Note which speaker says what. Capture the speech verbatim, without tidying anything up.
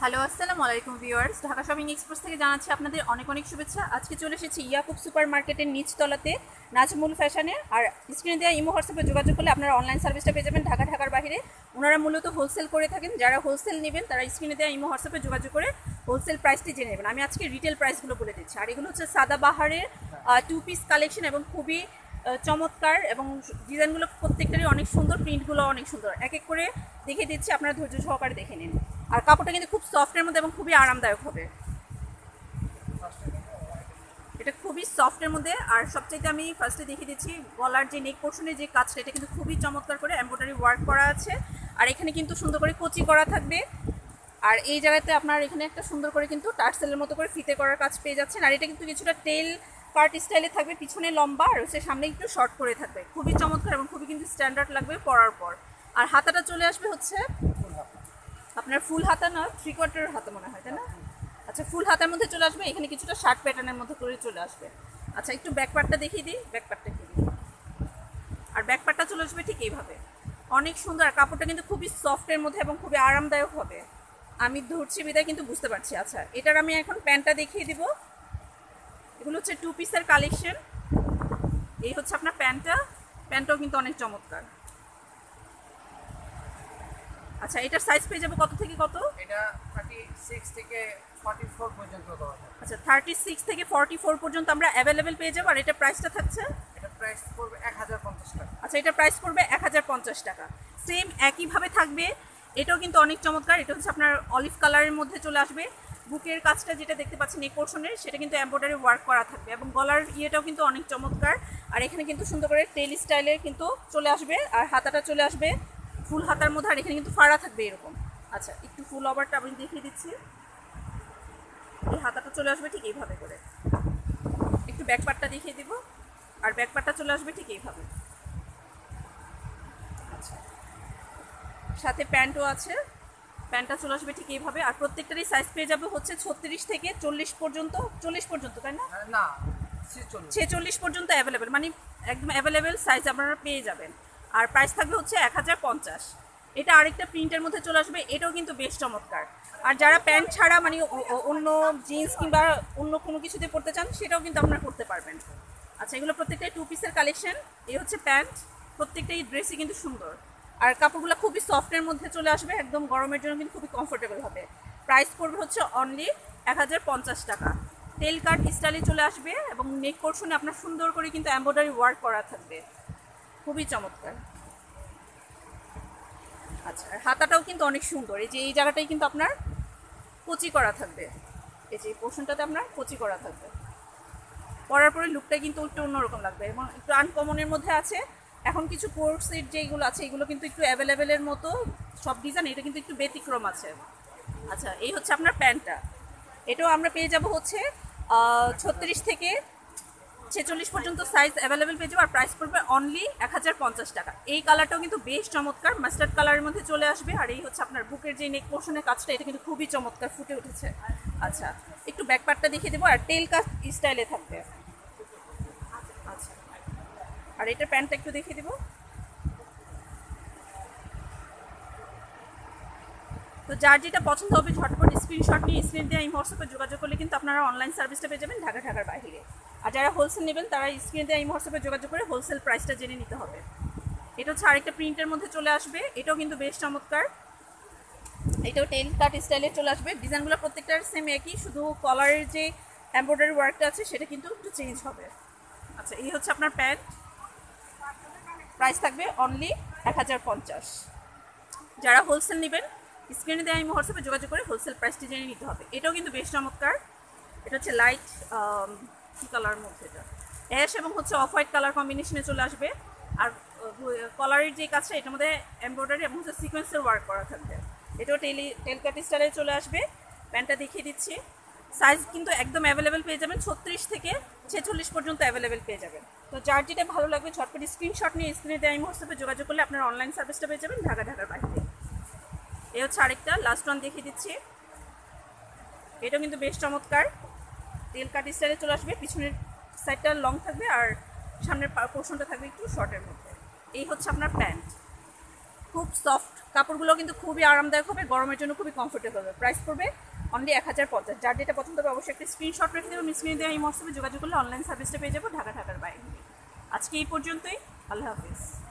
Speaker 1: Hello আসসালামু আলাইকুম viewers, Dhaka shopping express থেকে জানাচ্ছি আপনাদের অনেক অনেক শুভেচ্ছা। আজকে চলে এসেছি ইয়াকুব সুপার মার্কেটের নিচতলাতে নাজমুল ফ্যাশনে। আর স্ক্রিনে দেওয়া ইমো হোয়াটসঅ্যাপে যোগাযোগ করলে আপনারা অনলাইন সার্ভিসটা পেয়ে যাবেন ঢাকা ঢাকার বাইরে। ওনারা মূলত হোলসেল করে থাকেন। যারা হোলসেল নেবেন তারা স্ক্রিনে দেওয়া ইমো হোয়াটসঅ্যাপে যোগাযোগ করে হোলসেল প্রাইসটি জেনে নেবেন। আমি আজকে রিটেল প্রাইসগুলো বলে দিচ্ছি। আর এগুলো হচ্ছে সাদাবাহারের টু পিস কালেকশন এবং খুবই চমৎকার এবং ডিজাইনগুলো প্রত্যেকটারই অনেক সুন্দর, প্রিন্টগুলো অনেক সুন্দর। এক এক করে দেখে দিচ্ছি, আপনারা ধৈর্য সহকারে দেখে নিন। আর কাপড়টা কিন্তু খুব সফটের মধ্যে এবং খুবই আরামদায়ক হবে। এটা খুবই সফটের মধ্যে। আর সবচাইতে আমি ফার্স্টে দেখিয়ে দিচ্ছি গলার যে নেক পোর্শনের যে কাজটা, এটা কিন্তু খুবই চমৎকার করে এমব্রয়ডারি ওয়ার্ক করা আছে। আর এখানে কিন্তু সুন্দর করে কোচি করা থাকবে। আর এই জায়গাতে আপনার এখানে একটা সুন্দর করে কিন্তু টার্সেলের মতো করে ফিতে করার কাজ পেয়ে যাচ্ছেন। আর এটা কিন্তু কিছুটা টেল কাট স্টাইলে থাকবে, পিছনে লম্বা আর হচ্ছে সামনে একটু শর্ট করে থাকবে। খুবই চমৎকার এবং খুবই কিন্তু স্ট্যান্ডার্ড লাগবে পরার পর। আর হাতাটা চলে আসবে হচ্ছে আপনার ফুল হাতা, না থ্রি কোয়ার্টার হাতা মনে হয়, তাই না? আচ্ছা, ফুল হাতার মধ্যে চলে আসবে। এখানে কিছুটা শার্ট প্যাটার্নের মধ্যে করে চলে আসবে। আচ্ছা, একটু ব্যাক পার্টটা দেখিয়ে দিই। ব্যাক পার্টটা কি দিই, আর ব্যাক পার্টটা চলে আসবে ঠিক এইভাবে। অনেক সুন্দর। আর কাপড়টা কিন্তু খুবই সফটের মধ্যে এবং খুবই আরামদায়ক হবে। আমি ধরছি বিদায় কিন্তু বুঝতে পারছি। আচ্ছা, এটার আমি এখন প্যান্টটা দেখিয়ে দিব। এগুলো হচ্ছে টু পিসের কালেকশন। এই হচ্ছে আপনার প্যান্টটা। প্যান্টটাও কিন্তু অনেক চমৎকার। আচ্ছা, এটার সাইজ পেয়ে যাবে কত থেকে কত?
Speaker 2: এটা ছত্রিশ থেকে চুয়াল্লিশ পর্যন্ত দেওয়া যায়।
Speaker 1: আচ্ছা, ছত্রিশ থেকে চুয়াল্লিশ পর্যন্ত আমরা অ্যাভেলেবেল পেয়ে যাবো। আর এটা প্রাইসটা থাকছে,
Speaker 2: এটা প্রাইস পড়বে এক হাজার পঞ্চাশ টাকা।
Speaker 1: আচ্ছা, এটা প্রাইস পড়বে এক হাজার পঞ্চাশ টাকা। সেম একইভাবে থাকবে। এটাও কিন্তু অনেক চমৎকার। এটা হচ্ছে আপনার অলিভ কালারের মধ্যে চলে আসবে। বুকের কাজটা যেটা দেখতে পাচ্ছেন নেক পোর্শনের, সেটা কিন্তু এমব্রয়ডারি ওয়ার্ক করা থাকবে এবং গলার ইয়েটাও কিন্তু অনেক চমৎকার। আর এখানে কিন্তু সুন্দর করে টেল স্টাইলের কিন্তু চলে আসবে। আর হাতাটা চলে আসবে ফুল হাতার মধ্যে। আর এখানে কিন্তু ফাড়া থাকবে এরকম। আচ্ছা, একটু ফুল ওভারটা আমি দেখিয়ে দিচ্ছি। এই হাতাটা চলে আসবে ঠিক এইভাবে করে। একটু ব্যাক পার্টটা দেখিয়ে দিব। আর ব্যাক পার্টটা চলে আসবে ঠিক এইভাবে। আচ্ছা, সাথে প্যান্টও আছে। প্যান্টটা চলে আসবে ঠিক এইভাবে। আর প্রত্যেকটারই সাইজ পেয়ে যাবে হচ্ছে ছত্রিশ থেকে চল্লিশ পর্যন্ত। চল্লিশ পর্যন্ত, তাই না?
Speaker 2: না,
Speaker 1: ছেচল্লিশ পর্যন্ত অ্যাভেলেবেল, মানে একদম অ্যাভেলেবেল সাইজ আপনারা পেয়ে যাবেন। আর প্রাইস থাকবে হচ্ছে এক হাজার পঞ্চাশ। এটা আরেকটা প্রিন্টের মধ্যে চলে আসবে। এটাও কিন্তু বেশ চমৎকার। আর যারা প্যান্ট ছাড়া মানে অন্য জিন্স কিংবা অন্য কোনো কিছুতে পরতে চান, সেটাও কিন্তু আপনারা করতে পারবেন। আচ্ছা, এগুলো প্রত্যেকটাই টু পিসের কালেকশন। এই হচ্ছে প্যান্ট। প্রত্যেকটাই ড্রেসই কিন্তু সুন্দর। আর কাপড়গুলো খুবই সফটের মধ্যে চলে আসবে, একদম গরমের জন্য কিন্তু খুবই কমফোর্টেবল হবে। প্রাইস পড়বে হচ্ছে অনলি এক হাজার পঞ্চাশ টাকা। টেল কাট স্টাইলে চলে আসবে এবং নেক পোর্শনে আপনার সুন্দর করে কিন্তু এমব্রয়ডারি ওয়ার্ক করা থাকবে। খুবই চমৎকার। আচ্ছা, আর হাতাটাও কিন্তু অনেক সুন্দর। এই যে এই জায়গাটাই কিন্তু আপনার কোচি করা থাকবে। এই যে এই পোর্শনটাতে আপনার কোচি করা থাকবে। পরার পরে লুকটা কিন্তু একটু অন্যরকম লাগবে এবং একটু আনকমনের মধ্যে আছে। এখন কিছু কোর্সের যেগুলো আছে এগুলো কিন্তু একটু অ্যাভেলেবেলের মতো সব ডিজাইন, এটা কিন্তু একটু ব্যতিক্রম আছে। আচ্ছা, এই হচ্ছে আপনার প্যান্টটা। এটাও আমরা পেয়ে যাব হচ্ছে ছত্রিশ থেকে ছেচল্লিশ পর্যন্ত সাইজ অ্যাভেলেবেল পেয়ে যাবো। আর প্রাইস পড়বে অনলি এক হাজার পঞ্চাশ টাকা। এই কালারটাও কিন্তু বেশ চমৎকার, মাস্টার্ড কালারের মধ্যে চলে আসবে। আর এই হচ্ছে আপনার বুকের যে নেক পোর্শনের কাজটা, এটা কিন্তু খুবই চমৎকার ফুটে উঠেছে। আচ্ছা, একটু ব্যাক পার্টটা দেখিয়ে দেবো। আর টেল কাট স্টাইলে থাকবে। আচ্ছা, আর এটার প্যান্টটা একটু দেখিয়ে দেবো। তো যার যেটা পছন্দ হবে ঝটপট স্ক্রিনশট নিয়ে স্ক্রিন দিয়ে এই হোয়াটসঅ্যাপে যোগাযোগ করলে কিন্তু আপনারা অনলাইন সার্ভিসটা পেয়ে যাবেন ঢাকা ঢাকার বাইরে। আর যারা হোলসেল নেবেন তারা স্ক্রিন দিয়ে এই হোয়াটসঅ্যাপে যোগাযোগ করে হোলসেল প্রাইসটা জেনে নিতে হবে। এটা হচ্ছে আরেকটা প্রিন্টের মধ্যে চলে আসবে। এটাও কিন্তু বেশ চমৎকার। এটাও টেল কাট স্টাইলে চলে আসবে। ডিজাইনগুলো প্রত্যেকটার সেম একই, শুধু কলারের যে এমব্রয়ডারি ওয়ার্কটা আছে সেটা কিন্তু একটু চেঞ্জ হবে। আচ্ছা, এই হচ্ছে আপনার প্যান্ট। প্রাইস থাকবে অনলি এক হাজার পঞ্চাশ। যারা হোলসেল নেবেন স্ক্রিনে দেওয়া এই হোয়াটসঅ্যাপে যোগাযোগ করে হোলসেল প্রাইসটি জেনে নিতে হবে। এটাও কিন্তু বেশ চমৎকার। এটা হচ্ছে লাইট কী কালার মধ্যে, এটা অ্যাশ এবং হচ্ছে অফ হোয়াইট কালার কম্বিনেশনে চলে আসবে। আর কলারের যে কাজটা, এটার মধ্যে এমব্রয়ডারি এবং হচ্ছে সিকোয়েন্সের ওয়ার্ক করা থাকবে। এটাও টেলি টেল কাট স্টাইলে চলে আসবে। প্যান্টটা দেখিয়ে দিচ্ছি। সাইজ কিন্তু একদম অ্যাভেলেবেল পেয়ে যাবেন। ছত্রিশ থেকে ছেচল্লিশ পর্যন্ত অ্যাভেলেবেল পেয়ে যাবেন। তো যার যেটা ভালো লাগবে ঝটপট স্ক্রিনশট নিয়ে স্ক্রিনে দেওয়া এই হোয়াটসঅ্যাপে যোগাযোগ করলে আপনার অনলাইন সার্ভিসটা পেয়ে যাবেন ঢাকা ঢাকার বাইরে। এই হচ্ছে আরেকটা লাস্ট ওয়ান দেখিয়ে দিচ্ছি। এটাও কিন্তু বেশ চমৎকার। তেল কাট স্টাইলে চলে আসবে। পিছনের সাইডটা লং থাকবে আর সামনের পোর্শনটা থাকবে একটু শর্টের মধ্যে। এই হচ্ছে আপনার প্যান্ট। খুব সফট কাপড়গুলো কিন্তু খুবই আরামদায়ক হবে, গরমের জন্য খুবই কমফোর্টেবল হবে। প্রাইস পড়বে অনলি এক হাজার পঞ্চাশ। যার যেটা পছন্দ হবে অবশ্যই একটা স্ক্রিনশট রেখে দেবো, স্ক্রিনে দেওয়া এই হোয়াটসঅ্যাপে যোগাযোগ করলে অনলাইন সার্ভিসটা পেয়ে যাবো ঢাকা ঢাকার বাইরে। আজকে এই পর্যন্তই, আল্লাহ হাফিজ।